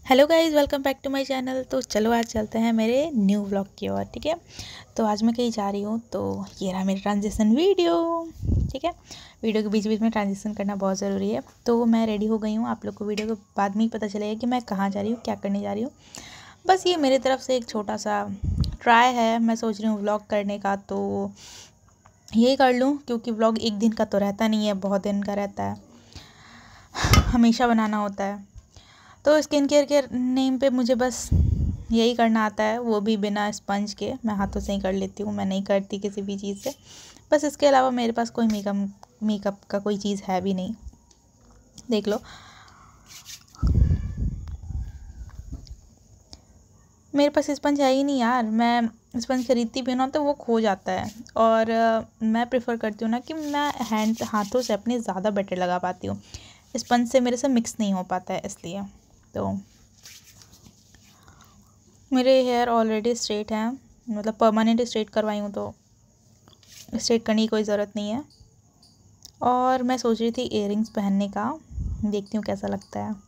Hello guys, welcome back to my channel. तो चलो आज चलते हैं मेरे न्यू व्लॉग की ओर। ठीक है, तो आज मैं कहीं जा रही हूँ, तो ये रहा मेरा ट्रांजिशन वीडियो। ठीक है, वीडियो के बीच बीच में ट्रांजिशन करना बहुत ज़रूरी है। तो मैं रेडी हो गई हूँ। आप लोग को वीडियो के बाद में ही पता चलेगा कि मैं कहाँ जा रही हूँ, क्या करने जा रही हूँ। बस ये मेरी तरफ से एक छोटा सा ट्राई है। मैं सोच रही हूँ व्लॉग करने का, तो यही कर लूँ, क्योंकि व्लॉग एक दिन का तो रहता नहीं है, बहुत दिन का रहता है, हमेशा बनाना होता है। तो स्किन केयर के नेम पे मुझे बस यही करना आता है, वो भी बिना स्पंज के। मैं हाथों से ही कर लेती हूँ, मैं नहीं करती किसी भी चीज़ से। बस इसके अलावा मेरे पास कोई मेकअप का कोई चीज़ है भी नहीं। देख लो, मेरे पास स्पंज है ही नहीं यार। मैं स्पंज खरीदती भी ना तो वो खो जाता है। और मैं प्रेफर करती हूँ ना कि मैं हाथों से अपने ज़्यादा बेटर लगा पाती हूँ। स्पंज से मेरे से मिक्स नहीं हो पाता है, इसलिए। तो मेरे हेयर ऑलरेडी स्ट्रेट हैं, मतलब परमानेंट स्ट्रेट करवाई हूँ, तो स्ट्रेट करने की कोई ज़रूरत नहीं है। और मैं सोच रही थी इयररिंग्स पहनने का, देखती हूँ कैसा लगता है।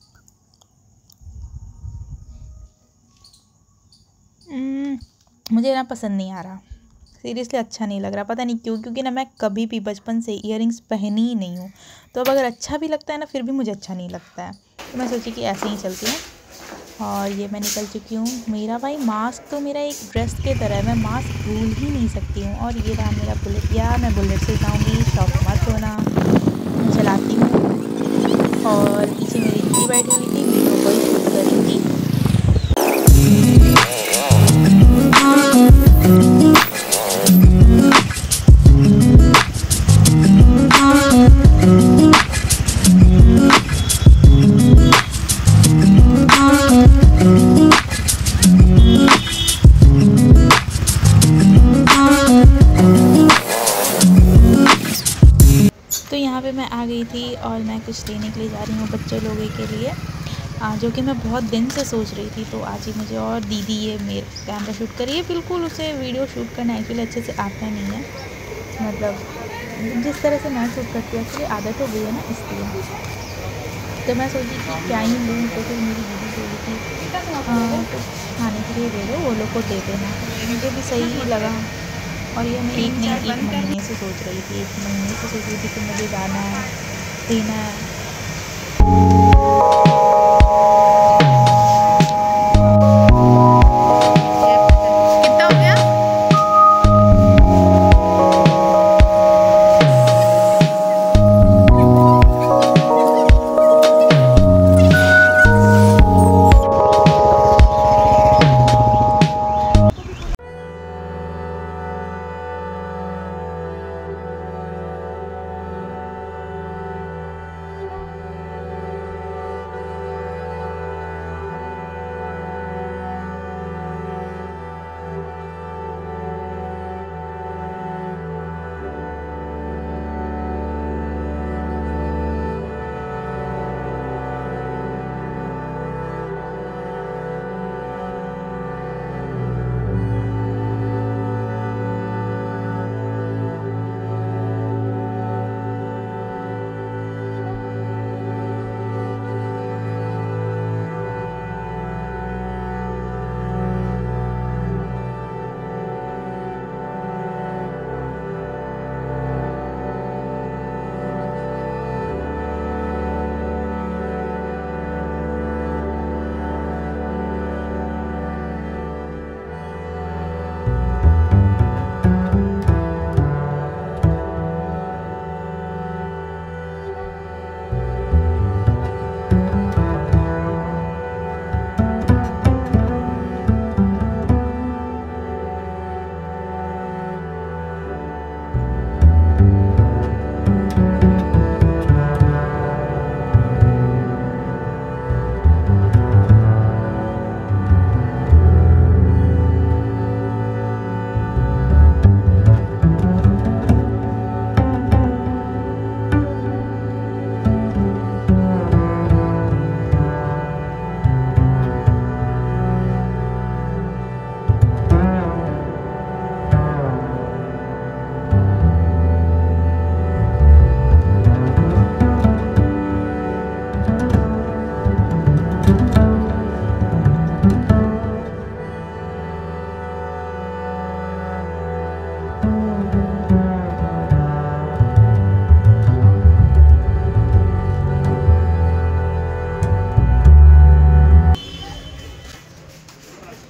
मुझे ना पसंद नहीं आ रहा, सीरियसली अच्छा नहीं लग रहा। पता नहीं क्यों, क्योंकि ना मैं कभी भी बचपन से इयररिंग्स पहनी ही नहीं हूँ। तो अब अगर अच्छा भी लगता है ना, फिर भी मुझे अच्छा नहीं लगता है। तो मैं सोची कि ऐसे ही चलती हूँ। और ये मैं निकल चुकी हूँ। मेरा भाई मास्क तो मेरा एक ड्रेस के तरह है, मैं मास्क भूल ही नहीं सकती हूँ। और ये रहा मेरा बुलेट। या मैं बुलेट से जाऊँगी, शौक मत होना, मैं चलाती हूँ। और पीछे मेरी दीदी बैठी हुई थी, वीडियो कॉल शूट कर रही थी। तो यहाँ पे मैं आ गई थी और मैं कुछ लेने के लिए जा रही हूँ बच्चे लोगों के लिए, जो कि मैं बहुत दिन से सोच रही थी। तो आज ही मुझे और दीदी ये मेरे कैमरा शूट करिए। बिल्कुल उसे वीडियो शूट करना एक्चुअली अच्छे से आता नहीं है, मतलब जिस तरह से मैं शूट करती हूँ एक्चुअली आदत हो गई है ना, इसलिए। तो मैं सोची कि क्या ही लूँ, तो फिर मेरी दीदी बोली थी कुछ खाने के लिए दे दो, वो लोग को दे देना। मुझे भी सही ही लगा। और ये मैं एक महीने से सोच रही थी, 1 महीने से सोच रही थी कि मुझे जाना है, देना है। कितना हो गया?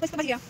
समझ गया।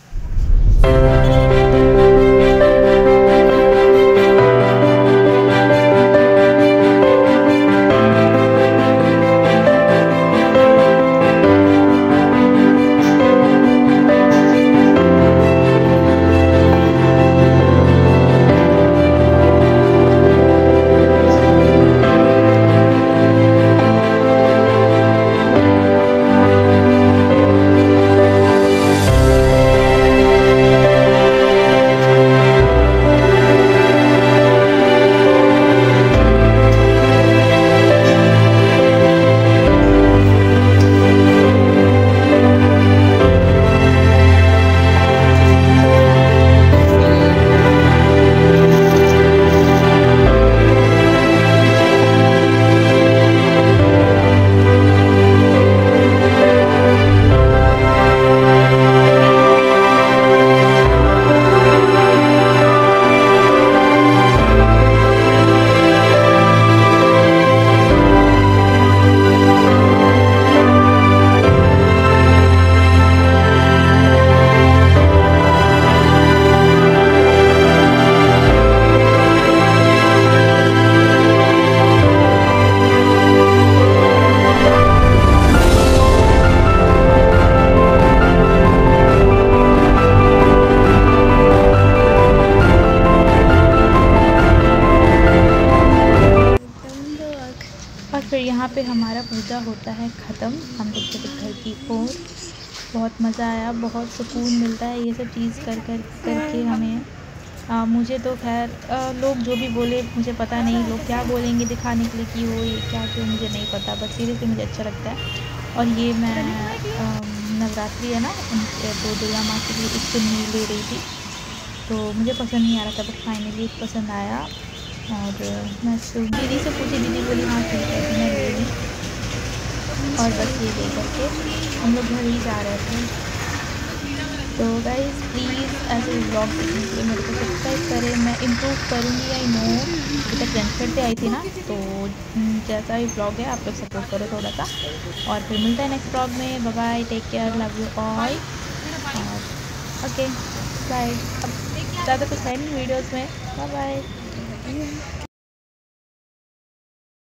और फिर यहाँ पे हमारा पूजा होता है ख़त्म हम लोग जब घर की ओर। बहुत मज़ा आया, बहुत सुकून मिलता है ये सब चीज़ करके हमें। मुझे तो खैर लोग जो भी बोले मुझे पता नहीं, लोग क्या बोलेंगे दिखाने के लिए कि वो ये क्या क्यों, मुझे नहीं पता, बस सीरियसली मुझे अच्छा लगता है। और ये मैं नवरात्रि है ना, तो दुर्गा माँ के लिए एक चुन्नी ले रही थी, तो मुझे पसंद नहीं आ रहा था, बट फाइनली पसंद आया। और मैं दीदी से पूछी, दीदी बोली हाँ ठीक है, तो मैं ले ली। और बस ये ले करके हम लोग घर ही जा रहे थे। तो गाइस प्लीज़ ऐसे व्लॉग देखने के लिए मेरे को सब्सक्राइब करें। मैं इम्प्रूव करूँगी, आई नो। अभी तक फ्रेंड्स से आई थी ना, तो जैसा भी व्लॉग है आप लोग सपोर्ट करो थोड़ा सा। और फिर मिलता है नेक्स्ट व्लॉग में। Bye bye, take care, love you all. और ओके बाय। अब ज़्यादा कुछ है नहीं वीडियोज़ में। Bye bye.